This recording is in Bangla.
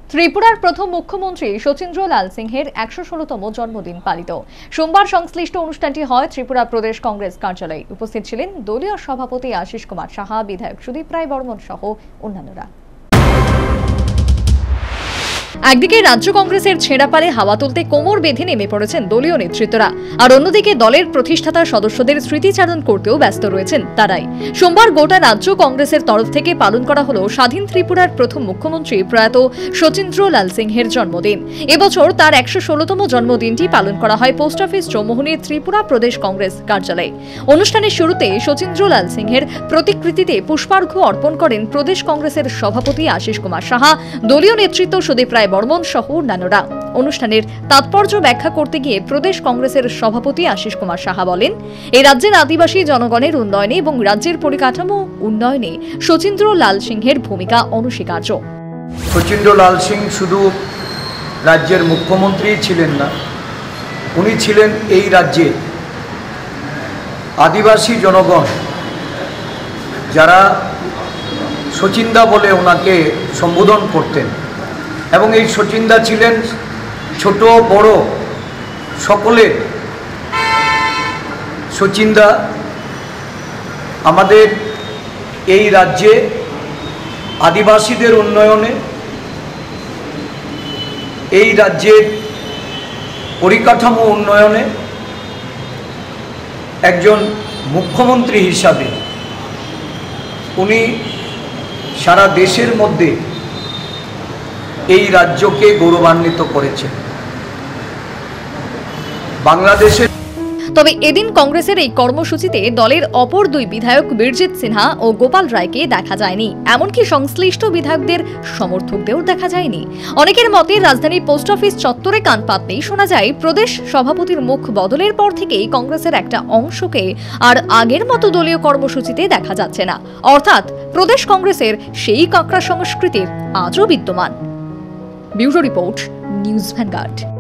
ত্রিপুরার প্রথম মুখ্যমন্ত্রী শচীন্দ্র লাল সিংহের ১১৬তম জন্মদিন পালিত। সোমবার সংশ্লিষ্ট অনুষ্ঠানটি হয় ত্রিপুরা প্রদেশ কংগ্রেস কার্যালয়ে। উপস্থিত ছিলেন দলীয় সভাপতি আশিস কুমার সাহা, বিধায়ক সুদীপ রায় বর্মন সহ অন্যান্যরা। একদিকে রাজ্য কংগ্রেসের ছেঁড়াপালে হাওয়া তুলতে কোমর বেঁধে নেমে পড়েছেন দলীয় নেতৃত্বরা, আর অন্যদিকে দলের প্রতিষ্ঠাতা সদস্যদের স্মৃতিচারণ করতেও ব্যস্ত রয়েছেন তারাই। সোমবার গোটা রাজ্য কংগ্রেসের তরফ থেকে পালন করা হলো স্বাধীন ত্রিপুরার প্রথম মুখ্যমন্ত্রী প্রয়াত শচীন্দ্র লাল সিংহের জন্মদিন। এবছর তার ১১৬তম জন্মদিনটি পালন করা হয় পোস্ট অফিস চৌমুহনীর ত্রিপুরা প্রদেশ কংগ্রেস কার্যালয়ে। অনুষ্ঠানের শুরুতে শচীন্দ্র লাল সিংহের প্রতিকৃতিতে পুষ্পার্ঘ্য অর্পণ করেন প্রদেশ কংগ্রেসের সভাপতি আশিস কুমার সাহা, দলীয় নেতৃত্ব সুদীপ রায় বর্মন সহ অন্যান্যরা। অনুষ্ঠানের তাৎপর্য ব্যাখ্যা করতে গিয়ে প্রদেশ কংগ্রেসের সভাপতি আশিস কুমার সাহা বলেন, এই রাজ্যের আদিবাসী জনগণের উন্নয়নে এবং রাজ্যের পরিকাঠামো উন্নয়নে শচীন্দ্র লাল সিংহের ভূমিকা অনস্বীকার্য। শচীন্দ্র লাল সিং শুধু রাজ্যের মুখ্যমন্ত্রী ছিলেন না, উনি ছিলেন এই রাজ্যে আদিবাসী জনগণ যারা শচীন্দা বলে ওনাকে সম্বোধন করতেন, এবং এই শচীন্দা ছিলেন ছোট বড় সকলের শচীন্দা। আমাদের এই রাজ্যে আদিবাসীদের উন্নয়নে, এই রাজ্যের পরিকাঠামো উন্নয়নে একজন মুখ্যমন্ত্রী হিসাবে উনি সারা দেশের মধ্যে এই রাজ্যকে গৌরবান্বিত করেছেন। বাংলাদেশের তবে এদিন কংগ্রেসের এই কর্মসূচিতে দলের অপর দুই বিধায়ক বীরজিৎ সিনহা ও গোপাল রায়কে দেখা যায়নি, এমনকি সংশ্লিষ্ট বিধায়কদের সমর্থকদেরও দেখা যায়নি। অনেকের মতে রাজধানীর পোস্ট অফিস চত্বরে কান পাততেই শোনা যায় প্রদেশ সভাপতির মুখ বদলের পর থেকেই কংগ্রেসের একটা অংশকে আর আগের মতো দলীয় কর্মসূচিতে দেখা যাচ্ছে না, অর্থাৎ প্রদেশ কংগ্রেসের সেই কাঁকড়া সংস্কৃতির আজও বিদ্যমান। Bureau report, news vanguard.